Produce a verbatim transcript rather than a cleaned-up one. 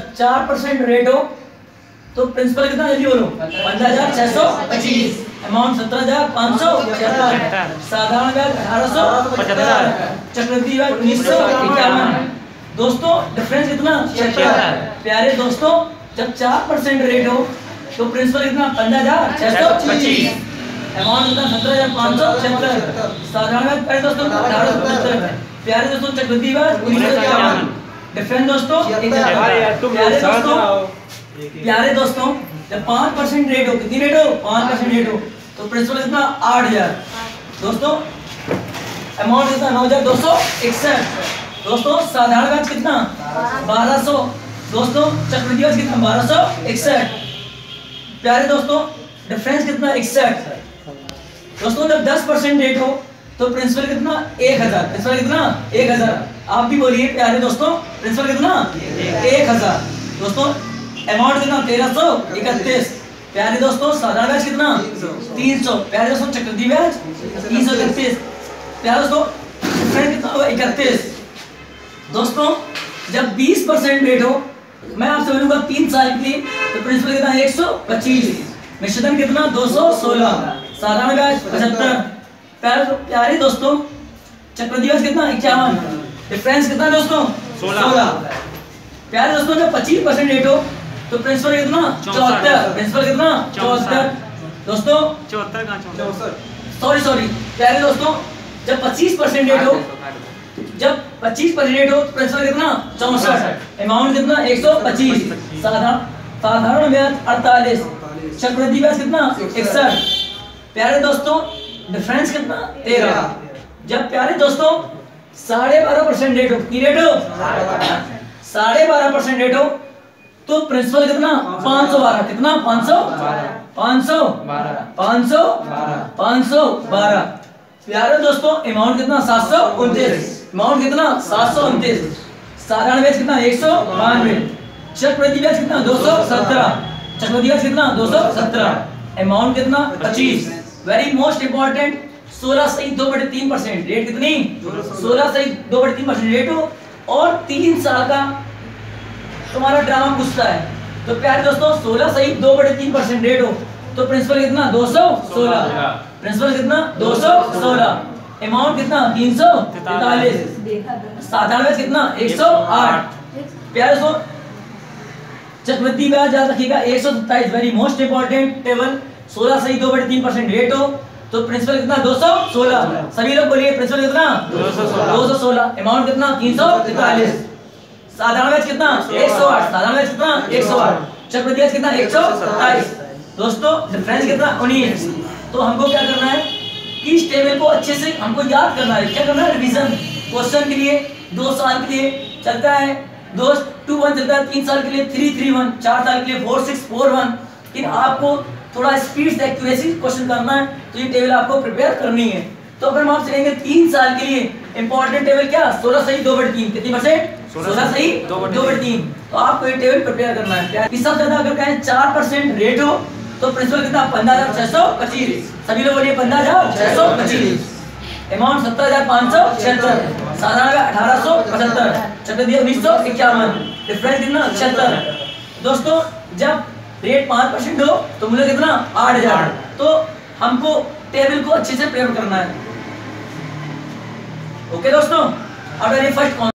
जब चार percent rate हो तो प्रिंसिपल कितना, जल्दी बोलो, पंद्रह हजार छह सौ पच्चीस, अमाउंट सत्रह हजार पाँच सौ छिहत्तर, साधारण ब्याज अठारह सौ पचहत्तर, चक्रवृद्धि ब्याज उन्नीस सौ इक्यावन। दोस्तों डिफरेंस कितना, छिहत्तर। प्यारे दोस्तों जब चार परसेंट रेट हो तो प्रिंसिपल कितना, पंद्रह हजार छह सौ पच्चीस, अमाउंट कितना, सत्रह हजार पाँच सौ छिहत्तर, साधारण ब्याज प्यारे दोस्तों अठारह सौ पचहत्तर, प्यारे दोस्तों चक्रवृद्धि ब्याज उन्नीस सौ इक्यावन। डिफरेंस दोस्तों प्यारे दोस्तों प्यारे दोस्तों जब पाँच परसेंट रेट हो, कितनी रेट हो, पाँच परसेंट रेट हो तो प्रिंसिपल कितना, आठ हजार। दोस्तों अमाउंट कितना, नौ हजार दो सौ इकसठ। दोस्तों साधारण ब्याज कितना, बारह सौ। दोस्तों चक्रवृद्धि ब्याज कितना, बारह सौ इकसठ। प्यारे दोस्तों डिफरेंस कितना, इकसठ। दोस्तों जब दस परसेंट रेट हो तो प्रिंसिपल कितना, एक हजार। प्रिंसिपल कितना, एक हजार। आप भी बोलिए प्यारे दोस्तों, प्रिंसिपल कितना, एक हजार। दोस्तों अमाउंट कितना, तेरह सौ इकतीस। प्यारे दोस्तों साधारण ब्याज कितना, तीन सौ। प्यारे दोस्तों चक्रवृद्धि ब्याज तीन सौ इकतीस। प्यारे दोस्तों डिफरेंस कितना हुआ, इकतीस। दोस्तों जब बीस परसेंट रेट हो, मैं आपसे बोलूंगा तीन साल के लिए, तो प्रिंसिपल कितना, एक सौ पच्चीस, मिश्रधन कितना, दो सौ सोलह, साधारण ब्याज पचहत्तर। प्यारे प्यारे दोस्तों चक्रवृद्धि ब्याज कितना, इक्यावन, डिफरेंस कितना दोस्तों, सोलह। प्यारे दोस्तों जब पच्चीस परसेंट रेट हो तो प्रिंसिपल कितना, चौहत्तर। प्रिंसिपल कितना, चौहत्तर। दोस्तों चौहत्तर, सॉरी सॉरी प्यारे दोस्तों जब पच्चीस परसेंट रेट हो, जब पच्चीस परसेंट रेट हो तो प्रिंसिपल कितना, चौसठ, अमाउंट कितना, एक सौ पच्चीस, साधारण साधारण ब्याज अड़तालीस, चक्रवृद्धि ब्याज कितना, इकसठ। प्यारे दोस्तों डिफरेंस कितना, तेरह। जब प्यारे दोस्तों साढ़े बारह परसेंट रेट हो, कितनी रेट हो, साढ़े बारह परसेंट रेट हो तो प्रिंसिपल कितना, पाँच सौ बारह। कितना, पाँच सौ पाँच सौ पाँच सौ पाँच सौ बारह। प्यारे दोस्तों अमाउंट कितना, सात सौ उनतीस, अमाउंट कितना, सात सौ उनतीस, साधारण ब्याज कितना, एक सौ बानवे, चक्रवृद्धि ब्याज कितना, दो सौ सत्रह, चक्रवृद्धि ब्याज कितना, दो सौ सत्रह, अमाउंट कितना, पच्चीस। वेरी मोस्ट इंपॉर्टेंट, सोलह सही दो बटे तीन परसेंट रेट कितनी, सोलह सही दो बटे तीन परसेंट रेट हो और तीन साल का तुम्हारा ड्रामा पूछता है तो प्यारे दोस्तों सोलह सही दो बटे तीन परसेंट रेट हो तो प्रिंसिपल कितना, दो सौ सोलह, प्रिंसिपल कितना, दो सौ सोलह, अमाउंट कितना, तीन सौ तैतालीस, साधारण ब्याज कितना, एक सौ आठ। प्यारे दोस्तों चक्रवृद्धि ब्याज याद रखिएगा एक सौ सत्ताईस। वेरी मोस्ट इंपॉर्टेंट टेबल, सोलह सही दो बटे तीन परसेंट रेट हो तो प्रिंसिपल कितना, दो सौ सोलह। सभी लोग बोलिए प्रिंसिपल कितना, दो सौ सोलह, अमाउंट कितना, तीन सौ तैतालीस, साधारण ब्याज कितना, एक सौ आठ, साधारण ब्याज कितना, एक सौ आठ, चक्रवृद्धि ब्याज कितना, एक सौ सत्ताईस। दोस्तों डिफरेंस कितना, उन्नीस। तो हमको क्या करना है कि इस टेबल को अच्छे से हमको याद करना है। क्या करना है, रिवीजन। क्वेश्चन के लिए दो साल के लिए चलता है, दो टू वन चलता है, तीन साल के लिए थ्री थ्री वन, चार साल के लिए फोर सिक्स फोर वन। लेकिन आपको थोड़ा स्पीड से एक्यूरेसी क्वेश्चन करना है तो ये टेबल आपको प्रिपेयर करनी है। तो अगर हम आप चलेंगे तीन साल के लिए इंपॉर्टेंट टेबल क्या, सोलह सही दो बटे तीन, कितनी परसेंट, सोलह सही दो बटे तीन। तो आपको ये टेबल प्रिपेयर करना है। इससे ज्यादा अगर कहें चार परसेंट रेट हो तो प्रिंसिपल कितना, पंद्रह हजार छह सौ पच्चीस। सभी लोग बोलिए पंद्रह हजार छह सौ पच्चीस, अमाउंट सत्तर हजार पाँच सौ छिहत्तर, साधारण अठारह सौ पचहत्तर, चक्रवृद्धि उन्नीस सौ इक्यावन, डिफरेंस कितना, छिहत्तर। दोस्तों जब रेट पाँच परसेंट हो तो मूल्य कितना, आठ हजार। तो हमको टेबल को अच्छे से प्रिपेयर करना है। ओके दोस्तों, अब फर्स्ट